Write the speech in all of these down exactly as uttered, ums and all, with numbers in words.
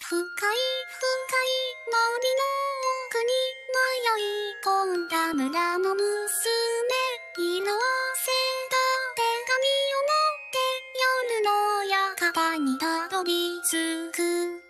深い深い森の奥に迷い込んだ村の娘、色あせた手紙を持って夜の館にたどり着く。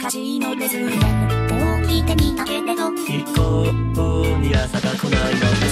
一向に朝が来ないのです。